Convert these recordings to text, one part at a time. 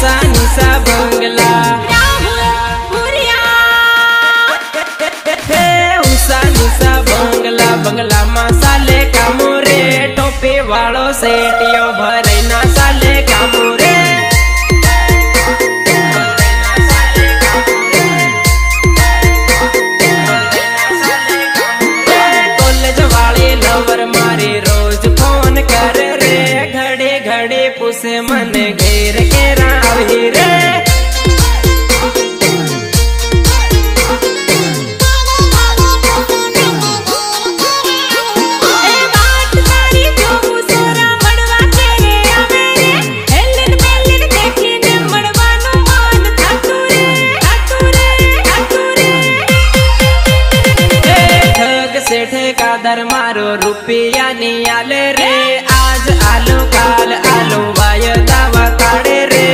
ऊंचा नीचा बंगला ऊंचा नीचा बंगला बंगला में साले का मोरे टोपी वालो सेटियो भरे ना साले का मोरे कॉलेज वाले लवर मारे रोज फोन कर रे घड़े घड़े पुसे मन घेर के रावी रे कादर मारो रुपया नहीं आले रे आज आलो काल आलो वायदा बताड़े रे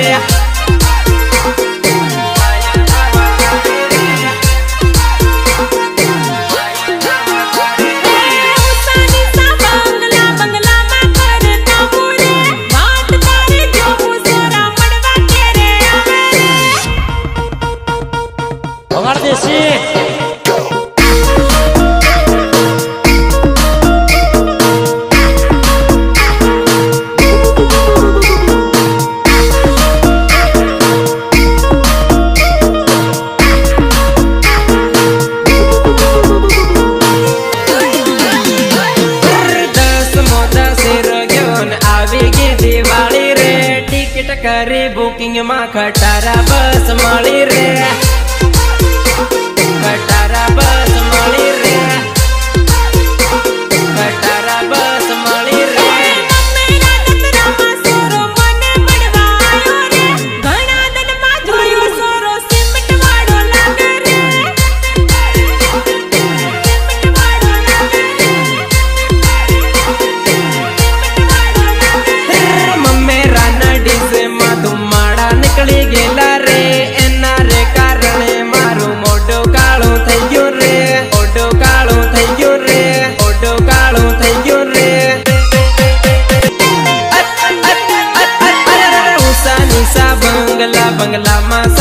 करे बुकिंग में खटारा बस मળી रे खटारा बस मળી रे खटारा बस मળી रे बंगला बंगला में